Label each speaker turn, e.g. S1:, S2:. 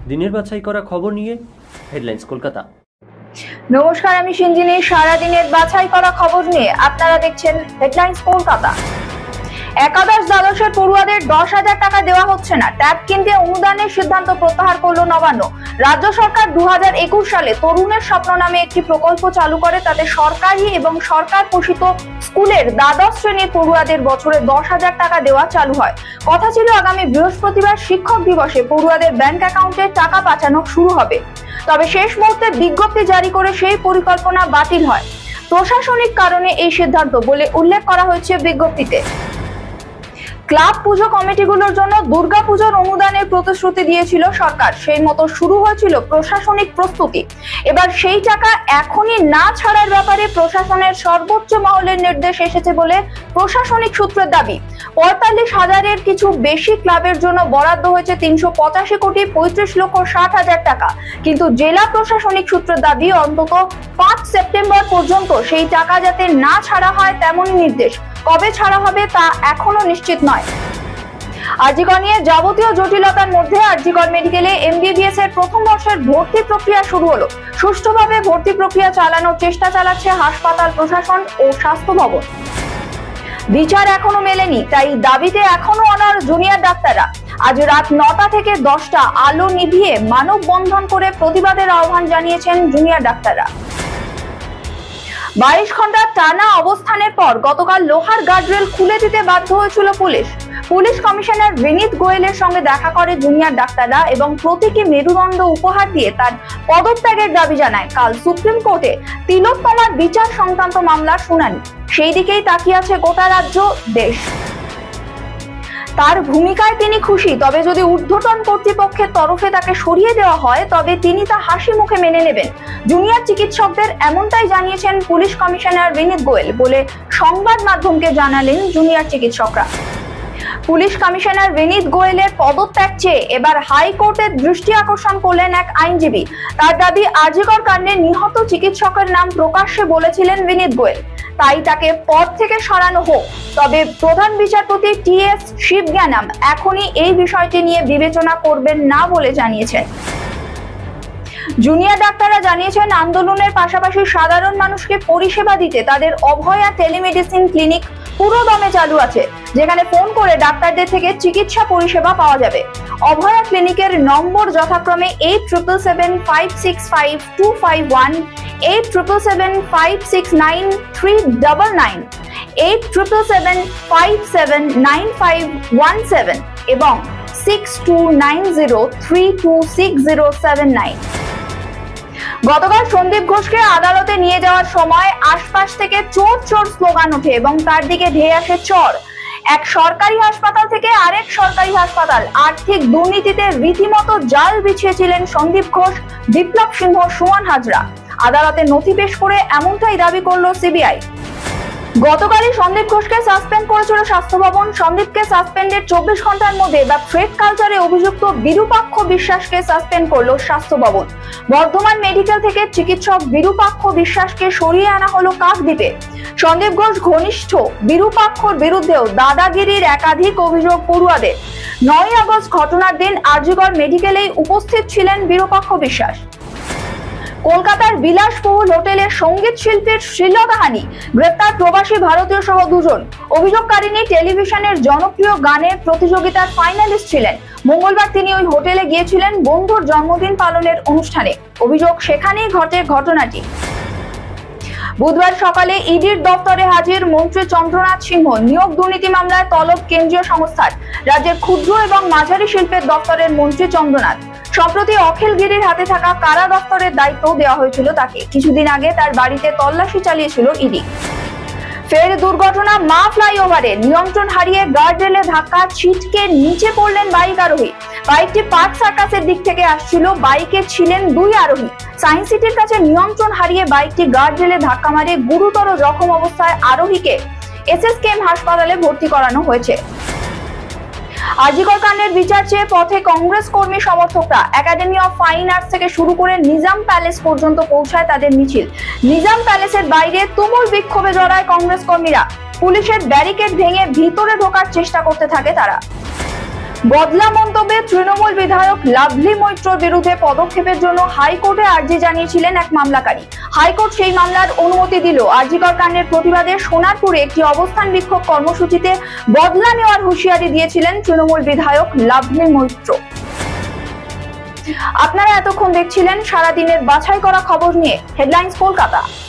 S1: দিনের বাছাই করা খবর নিয়ে হেডলাইন্স কলকাতা।
S2: নমস্কার, আমি সিঞ্জিনী। সারা দিনের বাছাই করা খবর নিয়ে আপনারা দেখছেন হেডলাইন্স কলকাতা। একাদশ দ্বাদশের পড়ুয়াদের 10,000 টাকা দেওয়া হচ্ছে না। ট্যাব কিনতে অনুদানের সিদ্ধান্ত প্রত্যাহার করল নবান্ন। রাজ্য সরকার 2021 সালে তরুণের স্বপ্ন নামে একটি প্রকল্প চালু করে। তাতে সরকারি এবং সরকার পোষিত স্কুলের দ্বাদশ শ্রেণীর পড়ুয়াদের বছরে 10,000 টাকা দেওয়া চালু হয়। কথা ছিল আগামী বৃহস্পতিবার শিক্ষক দিবসে পড়ুয়াদের ব্যাংক অ্যাকাউন্টে টাকা পাঠানো শুরু হবে। তবে শেষ মুহূর্তে বিজ্ঞপ্তি জারি করে সেই পরিকল্পনা বাতিল হয়। প্রশাসনিক কারণে এই সিদ্ধান্ত বলে উল্লেখ করা হয়েছে বিজ্ঞপ্তিতে। ক্লাব পুজো কমিটিগুলোর জন্য দুর্গাপুজোর অনুদানের প্রতিশ্রুতি দিয়েছিল সরকার। সেই মতো শুরু হয়েছিল প্রশাসনিক প্রস্তুতি। এবার সেই টাকা এখনই না ছাড়ার ব্যাপারে প্রশাসনের সর্বোচ্চ মহলের নির্দেশ এসেছে বলে প্রশাসনিক সূত্রের দাবি। 45,000-এর কিছু বেশি ক্লাবের জন্য বরাদ্দ হয়েছে 385,35,60,000 টাকা। কিন্তু জেলা প্রশাসনিক সূত্রের দাবি অন্তত 5 সেপ্টেম্বর পর্যন্ত সেই টাকা যাতে না ছাড়া হয় তেমনই নির্দেশ। কবে ছাড়া হবে তা এখনো নিশ্চিত নয়। আরজিকর নিয়ে যাবতীয় জটিলতার মধ্যে আরজিকর মেডিকেলে এমবিবিএস এর প্রথম বর্ষের ভর্তি প্রক্রিয়া শুরু হলো। সুষ্ঠুভাবে ভর্তি প্রক্রিয়া চালানোর চেষ্টা চালাচ্ছে হাসপাতাল প্রশাসন ও স্বাস্থ্য ভবন। বিচার এখনো মেলেনি, তাই দাবিতে এখনো অনড় জুনিয়র ডাক্তাররা। আজ রাত 9টা থেকে 10টা আলো নিভিয়ে মানববন্ধন করে প্রতিবাদের আহ্বান জানিয়েছেন জুনিয়র ডাক্তাররা। 22 ঘন্টা টানা অবস্থানের পর গতকাল লোহার গার্ডরেল খুলে দিতে বাধ্য হয়েছিল পুলিশ কমিশনার বিনীত গোয়েলের সঙ্গে দেখা করে জুনিয়র ডাক্তাররা এবং প্রতীকী মেরুদণ্ড উপহার দিয়ে তার পদত্যাগের দাবি জানায়। কাল সুপ্রিম কোর্টে তিলোত্তমার বিচার সংক্রান্ত মামলার শুনানি। সেই দিকেই তাকিয়ে আছে গোটা রাজ্য, দেশ। তার ভূমিকায় তিনি খুশি, তবে যদি ঊর্ধ্বতন কর্তৃপক্ষের তরফে তাকে সরিয়ে দেওয়া হয় তবে তিনি তা হাসি মুখে মেনে নেবেন। জুনিয়র চিকিৎসকদের এমনটাই জানিয়েছেন পুলিশ কমিশনার বিনীত গোয়েল বলে সংবাদ মাধ্যমকে জানালেন জুনিয়র চিকিৎসকরা। পুলিশ কমিশনার বিনীত গোয়েলের পদত্যাগ চেয়ে এবার হাইকোর্টের দৃষ্টি আকর্ষণ করলেন এক আইনজীবী। তার দাবি, আরজিকর কাণ্ডে নিহত চিকিৎসকের নাম প্রকাশ্যে বলেছিলেন বিনীত গোয়েল, তাই তাকে পদ থেকে সরানো হোক। তবে প্রধান বিচারপতি টি.এস. শিবজ্ঞানম এখনই এই বিষয়টি নিয়ে বিবেচনা করবেন না বলে জানিয়েছেন। জুনিয়র ডাক্তাররা জানিয়েছেন, আন্দোলনের পাশাপাশি সাধারণ মানুষকে পরিষেবা দিতে তাদের অভয়া টেলিমেডিসিন ক্লিনিক পুরো দমে চালু আছে, যেখানে ফোন করে ডাক্তারদের থেকে চিকিৎসা পরিষেবা পাওয়া যাবে। অভয়া ক্লিনিকের নম্বর যথাক্রমে 8777565251, 8777569399, 8777579517 এবং 6290326079। গতকাল সন্দীপ ঘোষকে আদালতে নিয়ে যাওয়ার সময় আশপাশ থেকে চোর চোর স্লোগান ওঠে এবং তার দিকে ধেয়ে আসে চর। এক সরকারি হাসপাতাল থেকে আরেক সরকারি হাসপাতাল আর্থিক দুর্নীতিতে রীতিমতো জাল বিছিয়েছিলেন সন্দীপ ঘোষ, বিপ্লব সিংহ, সুমন হাজরা। আদালতে নথি পেশ করে এমনটাই দাবি করলো সিবিআই। গতকালই সন্দীপ ঘোষকে সাসপেন্ড করেছিল স্বাস্থ্য ভবন। সন্দীপকে সাসপেন্ডের 24 ঘন্টার মধ্যে বা থ্রেড কালচারে অভিযুক্ত বিরূপাক্ষ বিশ্বাসকে সাসপেন্ড করলো স্বাস্থ্য ভবন। বর্ধমান মেডিকেল থেকে চিকিৎসক বিরূপাক্ষ বিশ্বাসকে সরিয়ে আনা হলো কাকদ্বীপে। সন্দীপ ঘোষ ঘনিষ্ঠ বিরূপাক্ষর বিরুদ্ধেও দাদাগিরির একাধিক অভিযোগ পড়ুয়াদের। 9 আগস্ট ঘটনার দিন আরজিকর মেডিকেলেই উপস্থিত ছিলেন বিরূপাক্ষ বিশ্বাস। কলকাতার বিলাসবহুল হোটেলের সঙ্গীত শিল্পীর শ্লীলতাহানি, গ্রেপ্তার প্রবাসী ভারতীয় সহ 2 জন। অভিযোগকারিনী টেলিভিশনের জনপ্রিয় গানের প্রতিযোগিতার ফাইনালিস্ট ছিলেন। মঙ্গলবার তিনি ওই হোটেলে গিয়েছিলেন বন্ধুর জন্মদিন পালনের অনুষ্ঠানে। অভিযোগ, সেখানেই ঘটে ঘটনাটি। বুধবার সকালে ইডির দপ্তরে হাজির মন্ত্রী চন্দ্রনাথ সিংহ। নিয়োগ দুর্নীতি মামলায় তলব কেন্দ্রীয় সংস্থার। রাজ্যের ক্ষুদ্র এবং মাঝারি শিল্পের দপ্তরের মন্ত্রী চন্দ্রনাথ। সম্প্রতি অখিল গিরির হাতে থাকা কারা দপ্তরের দায়িত্ব দেওয়া হয়েছিল তাকে। কিছুদিন আগে তার বাড়িতে তল্লাশি চালিয়েছিল ইডি। ফের দুর্ঘটনা মা ফ্লাইওভারে। নিয়ন্ত্রণ হারিয়ে গার্ডরেলে ধাক্কা, ছিটকে নিচে পড়লেন বাইক আরোহী। বাইকটি পার্ক সার্কাসের দিক থেকে আসছিল। বাইকে ছিলেন 2 আরোহী। সায়েন্স সিটির কাছে নিয়ন্ত্রণ হারিয়ে বাইকটি গার্ডরেলে ধাক্কা মারে। গুরুতর জখম অবস্থায় আরোহীকে এসএসকেএম হাসপাতালে ভর্তি করানো হয়েছে। আরজিকর কাণ্ডের বিচার চেয়ে পথে কংগ্রেস কর্মী সমর্থকরা। একাডেমি অফ ফাইন আর্টস থেকে শুরু করে নিজাম প্যালেস পর্যন্ত পৌঁছায় তাদের মিছিল। নিজাম প্যালেসের বাইরে তুমুল বিক্ষোভে জড়ায় কংগ্রেস কর্মীরা। পুলিশের ব্যারিকেড ভেঙে ভিতরে ঢোকার চেষ্টা করতে থাকে তারা। বদলা মন্তব্যে তৃণমূল বিধায়ক লাভলি মৈত্রর বিরুদ্ধে পদক্ষেপের জন্য হাইকোর্টে আর্জি জানিয়েছিলেন এক মামলাকারী। হাইকোর্ট সেই মামলার অনুমতি দিল। আরজিকর কাণ্ডের প্রতিবাদে সোনারপুরে একটি অবস্থান বিক্ষোভ কর্মসূচিতে বদলা নেওয়ার হুঁশিয়ারি দিয়েছিলেন তৃণমূল বিধায়ক লাভলি মৈত্র। আপনারা এতক্ষণ দেখছিলেন সারাদিনের বাছাই করা খবর নিয়ে হেডলাইন্স কলকাতা।